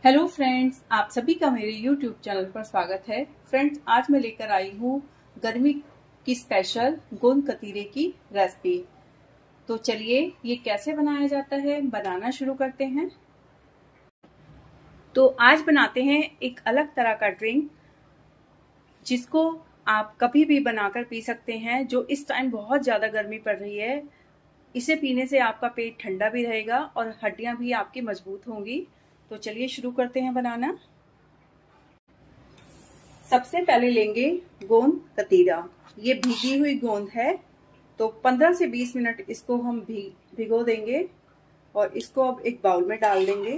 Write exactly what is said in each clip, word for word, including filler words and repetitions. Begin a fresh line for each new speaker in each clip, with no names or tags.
Hello friends, आप सभी का मेरे यूट्यूब चैनल पर स्वागत है। फ्रेंड्स, आज मैं लेकर आई हूँ गर्मी की स्पेशल गोंद कतीरे की रेसिपी। तो चलिए ये कैसे बनाया जाता है बनाना शुरू करते हैं। तो आज बनाते हैं एक अलग तरह का ड्रिंक जिसको आप कभी भी बनाकर पी सकते हैं। जो इस टाइम बहुत ज़्यादा गर्मी पड़ रही है, इसे पीने से आपका पेट ठंडा भी रहेगा और हड्डियां भी आपकी मजबूत होंगी। तो चलिए शुरू करते हैं बनाना। सबसे पहले लेंगे गोंद कतीरा। ये भीगी हुई गोंद है, तो पंद्रह से बीस मिनट इसको हम भी भिगो देंगे और इसको अब एक बाउल में डाल देंगे।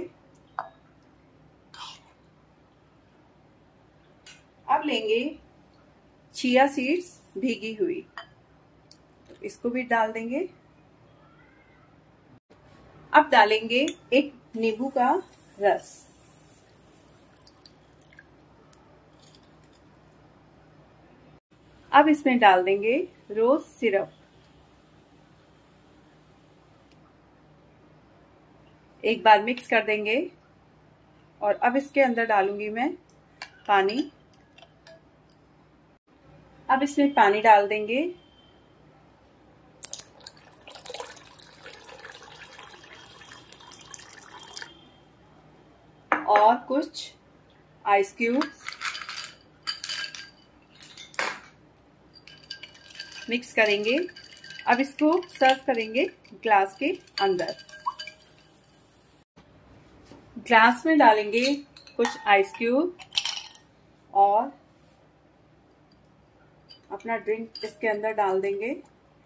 अब लेंगे चिया सीड्स भीगी हुई, तो इसको भी डाल देंगे। अब डालेंगे एक नींबू का रस। अब इसमें डाल देंगे रोज सिरप। एक बार मिक्स कर देंगे और अब इसके अंदर डालूंगी मैं पानी। अब इसमें पानी डाल देंगे और कुछ आइस क्यूब्स मिक्स करेंगे। अब इसको सर्व करेंगे ग्लास के अंदर। ग्लास में डालेंगे कुछ आइस क्यूब और अपना ड्रिंक इसके अंदर डाल देंगे।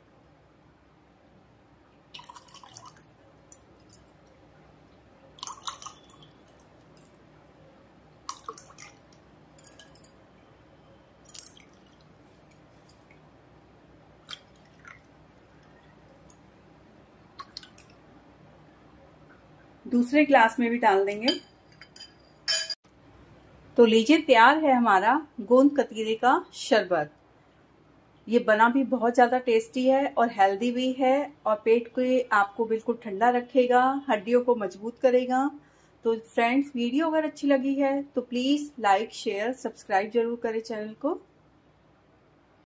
दूसरे ग्लास में भी डाल देंगे। तो लीजिए, तैयार है हमारा गोंद कतीरे का शरबत। ये बना भी बहुत ज़्यादा टेस्टी है और हेल्दी भी है और पेट को आपको बिल्कुल ठंडा रखेगा, हड्डियों को मजबूत करेगा। तो फ्रेंड्स, वीडियो अगर अच्छी लगी है तो प्लीज़ लाइक शेयर सब्सक्राइब जरूर करें चैनल को।